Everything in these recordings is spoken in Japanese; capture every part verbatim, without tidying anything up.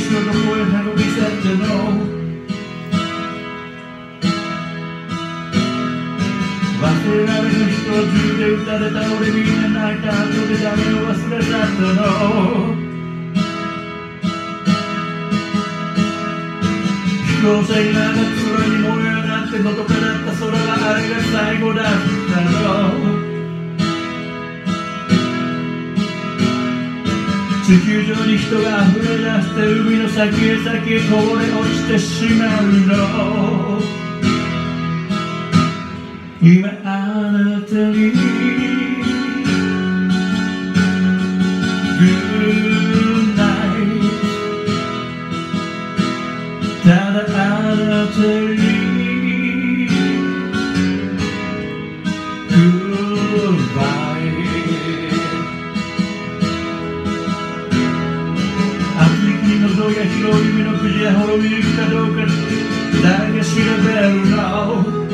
しをどこへ運び去ったの。忘れられぬ人は銃で撃たれた。俺みんな泣いた後で誰を忘れ去ったの。飛行船が空に燃え上がってのどかだった空はあれが最後だったの。地球上に人が溢れ出して海の先へ先へこぼれ落ちてしまうの。今あなたにGood night ただあなたに Goodbye 覗いた広い海のくじや滅びゆくかどうか誰が調べるの。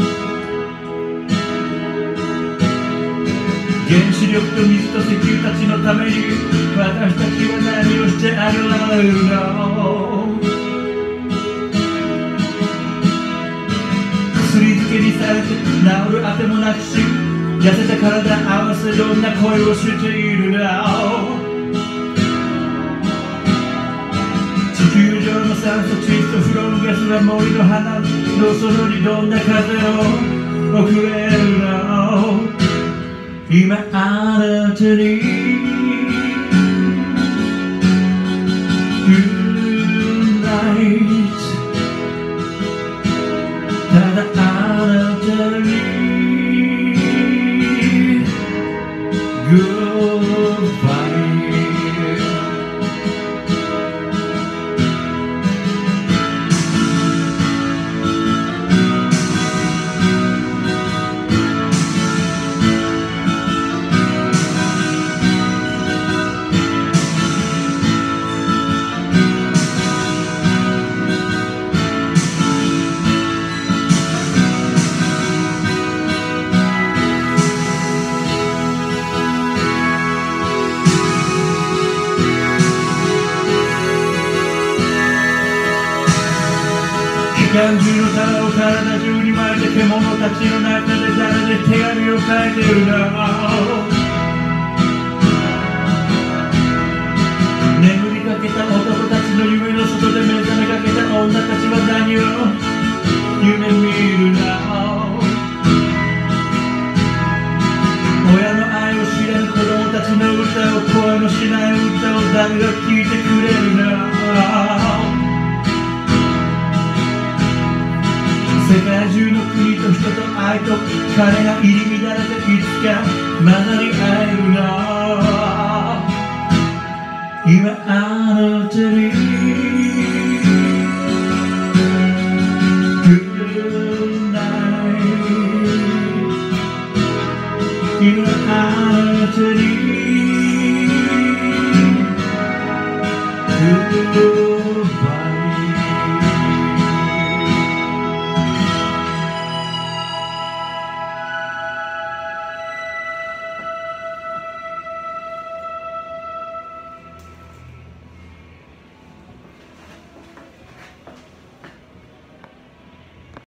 原子力と水と石油たちのために私たちは何をしてあげられるの。薬漬けにされて治るあてもなくし痩せた体合わせどんな恋をしているの。地球上の酸素窒素フロンガスは森の花の園にどんな風を送れるの。今あなたに Good night ただあなたに Goodbye機関銃の束を体中に巻いて獣たちの中で誰で手紙を書いてるの。眠りかけた男たちの夢の外で目覚めかけた女たちは何を夢見るの。親の愛を知らぬ子供たちの歌を声のしない歌を誰が聴いてくれるの。世界中の国と人と愛と金が入り乱れていつか混ざり合えるの。今あなたに Good night 今あなたに Good night